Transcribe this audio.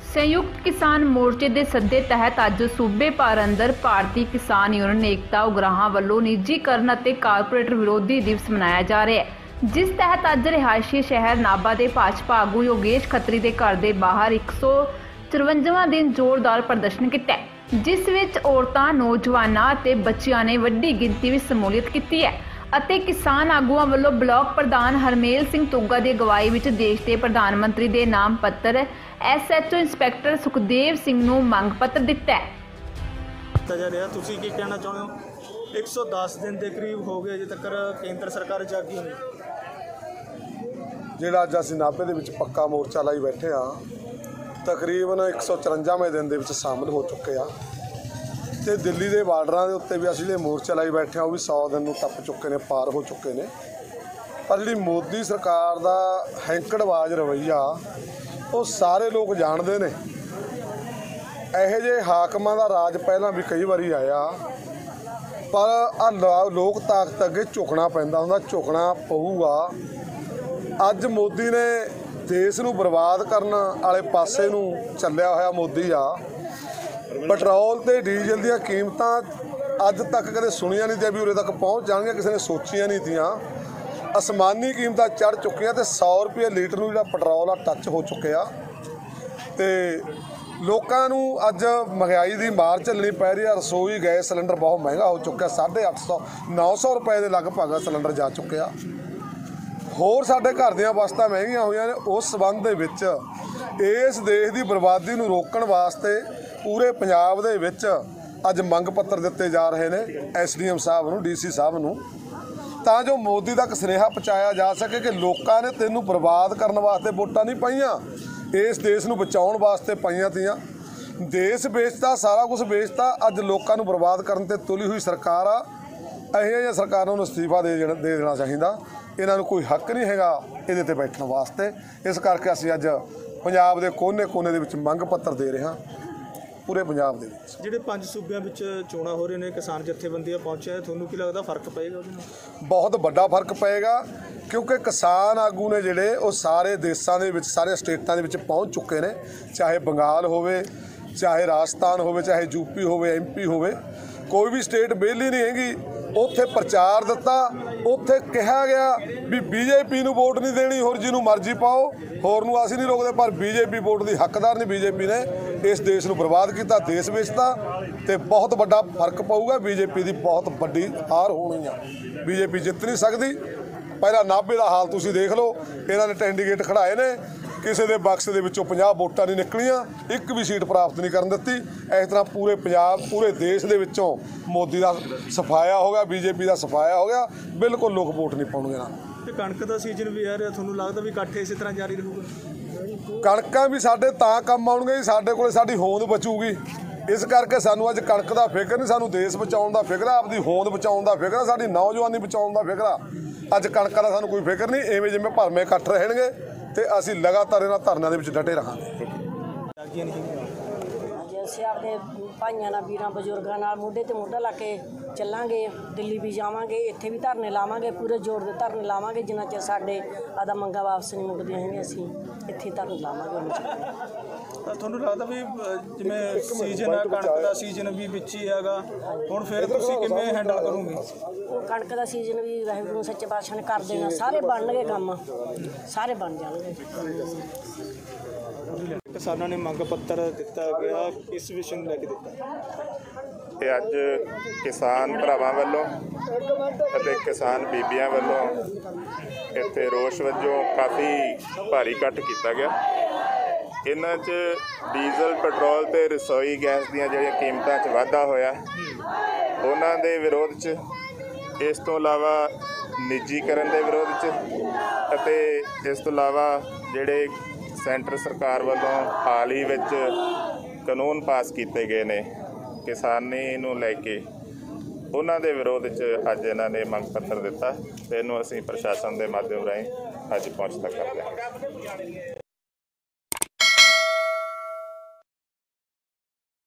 संयुक्त किसान मोर्चे के सद्दे तहत अज सूबे भर अंदर भारतीय किसान यूनियन एकता उगराहां वालों निजीकरण और कारपोरेट विरोधी दिवस मनाया जा रहा है, जिस तहत अज रिहायशी शहर नाभा के भाजपा आगू योगेश खत्री के घर के बाहर 154वां दिन जोरदार प्रदर्शन किया, जिस विच औरतां, नौजवानां ते बच्चियां ने वड्डी गिनती में शमूलियत की है। ਅਤੇ किसान आगुआं वालों ब्लॉक प्रधान हरमेल सिंह तुग्गा की अगवाई में देश के प्रधानमंत्री के नाम पत्र SHO इंस्पैक्टर सुखदेव सिंह नूं मंग पत्र दिता है। जा रहा तुसीं की कहना चाहुंदे हो? 110 दिन के करीब हो गए अजे तक केंद्र सरकार जागी नहीं। जिहड़ा अज असीं नाभे दे विच पक्का मोर्चा लाई बैठे हाँ, तकरीबन 154वें दिन दे विच शामिल हो चुके हैं। तो दिल्ली के बार्डर के उत्ते भी असं मोर्चा लाई बैठे वो भी 100 दिन टप चुके हैं, पार हो चुके हैं। पर जी मोदी सरकार का हैंकड़बाज रवैया वो सारे लोग जानते हैं। यहो जे हाकमां का राज पहला भी कई बारी आया, पर आ लोक ताकत अगे झुकना पैंदा हुंदा, झुकना पऊगा। अज मोदी ने देश नूं बर्बाद करन वाले पासे नूं चलिया होया मोदी आ। पेट्रोल ते डीजल दी कीमतां अज तक कदे सुनिया नहीं थी भी उरे तक पहुँच जाएंगे, किसी ने सोचिया नहीं थियां। आसमानी कीमतां चढ़ चुकियां ते 100 रुपये लीटर नूं जिहड़ा पेट्रोल आ टच हो चुकिया। ते लोकां नूं अज महंगाई की मार झलनी पै रही है। रसोई गैस सिलेंडर बहुत महंगा हो चुका, 850 900 रुपए के लगभग सिलेंडर जा चुकिया। होर साडे घर दीयां वस्तां महंगियां होईयां ने। उस संबंध दे विच इस देश की बर्बादी नूं रोकण वास्ते पूरे पंजाब दे विच अज मंग पत्र दिते जा रहे हैं SDM साहब नूं, DC साहब नूं, तां जो मोदी तक सुनेहा पहुँचाया जा सके कि लोकां ने तैनूं बर्बाद करने वास्ते वोटां नहीं पाईयां, इस देश नूं बचाउण वास्ते पाईयां तीयां। देश बेचता, सारा कुछ बेचता, अज लोकां नूं बर्बाद करन ते तुली हुई सरकार आ। इहो जिही सरकार नूं इस्तीफा दे देना चाहिदा। इन्हां नूं कोई हक नहीं हैगा इहदे ते बैठण वास्ते। इस करके असीं अज पंजाब दे कोने-कोने दे विच मंग पत्र दे रहे हां पूरे पंजाब दे विच। जिहड़े 5 सूबिਆਂ ਵਿੱਚ ਚੋਣਾਂ ਹੋ ਰਹੇ ਨੇ, किसान जथेबंदियां पहुंचे, ਤੁਹਾਨੂੰ ਕੀ लगदा फर्क पएगा ਉਹਦੇ ਨਾਲ? बहुत बड़ा फर्क पेगा, क्योंकि किसान आगू ने जिहड़े वो सारे देशों के सारे स्टेटां दे विच पहुँच चुके हैं। चाहे बंगाल होवे, चाहे राजस्थान होवे, चाहे UP होवे, MP होवे, कोई भी स्टेट बेली नहीं हैगी। उत्थे प्रचार दिता, उत्थे कहा गया भी BJP नूं वोट नहीं देनी, होर जिन्हों मर्जी पाओ, होर नूं असीं नहीं रोकदे, पर BJP वोट की हकदार नहीं। BJP ने इस देश नूं बर्बाद किया, देश बेचता, तो बहुत बड़ा फर्क पऊगा। BJP की बहुत बड़ी हार होनी है, BJP जित नहीं सकती। पहला नाभे का हाल तुसीं देख लो, इन्होंने कैंडीडेट खड़ाए ने, किसी के बक्स के 50 वोटां नहीं निकलियां, एक भी सीट प्राप्त नहीं करन दित्ती। इस तरह पूरे पंजाब, पूरे देश के विचों मोदी का सफाया हो गया, BJP का सफाया हो गया, बिल्कुल लोग वोट नहीं पाउणगे ना। कणक का सीजन भी आ रहा, तुहानूं लगदा भी इकट्ठे इस तरह जारी रहूगा? कणकां भी साडे तां काम आउणगे, साडे कोल साडी होंद बचूगी। इस करके सानूं अज कणक का फिक्र नहीं, सानूं देश बचाउण दा फिक्र आ, आपदी होंद बचाउण दा फिक्र आ, साडी नौजवानी बचाउण दा फिक्र आ। अज कणकां दा सानूं कोई फिक्र नहीं। इवें जिवें भरवें इकट्ठ रहणगे ते असीं लगातार इन्हां धरनिਆਂ ਦੇ ਵਿੱਚ डटे रहांगे। ਅਸੀਂ ਆਪਦੇ ਭਾਈਆਂ ਨਾਲ, ਵੀਰਾਂ, ਬਜ਼ੁਰਗਾਂ ਨਾਲ ਮੋਢੇ ਤੇ ਮੋਢਾ ਲਾ ਕੇ ਚੱਲਾਂਗੇ। ਦਿੱਲੀ ਵੀ ਜਾਵਾਂਗੇ, ਇੱਥੇ ਵੀ ਧਰਨੇ ਲਾਵਾਂਗੇ, ਪੂਰੇ ਜ਼ੋਰ ਦੇ ਧਰਨੇ ਲਾਵਾਂਗੇ। ਜਿੰਨਾ ਚਿਰ ਸਾਡੇ ਆਦਾ ਮੰਗਾਂ ਵਾਪਸ ਨਹੀਂ ਮੁੱਕਦੀਆਂ ਹੈਗੀਆਂ, ਅਸੀਂ ਇੱਥੇ ਧਰਨੇ ਲਾਵਾਂਗੇ। ਤੁਹਾਨੂੰ ਲੱਗਦਾ ਵੀ ਜਿਵੇਂ ਸੀਜ਼ਨ ਆ, ਕਣਕ ਦਾ ਸੀਜ਼ਨ ਵੀ ਵਿੱਚ ਹੀ ਹੈਗਾ, ਹੁਣ ਫਿਰ ਤੁਸੀਂ ਕਿਵੇਂ ਹੈਂਡਲ ਕਰੋਗੇ? ਉਹ ਕਣਕ ਦਾ ਸੀਜ਼ਨ ਵੀ ਵਾਹਿਗੁਰੂ ਸੱਚੇ ਪਾਤਸ਼ਾਹ ਨੇ ਕਰ ਦੇਣਾ, ਸਾਰੇ ਬਣਨਗੇ ਕੰਮ, ਸਾਰੇ ਬਣ ਜਾਣਗੇ। किसानों ने मंग पत्र दिता गया, किस विषय में लैके दिता? ते अज किसान भरावां वालों अते किसान बीबियां वालों इत्थे रोष वजों काफ़ी भारी इकट्ठ किया गया। इन्हां च डीजल, पेट्रोल ते रसोई गैस दीयां जिहड़ियां कीमतां च वाधा होया, उन्हां दे विरोध च, इस तो इलावा निजीकरण दे विरोध च, अते इस तो इलावा जिहड़े सेंटर सरकार वालों हाल ही विच कानून पास किए गए ने किसानी नूं लैके, उन्हां दे विरोध च अज इन्हां ने मंग पत्र दिता। ते इहनूं असीं प्रशासन के माध्यम राहीं अज पहुँचता करते हैं।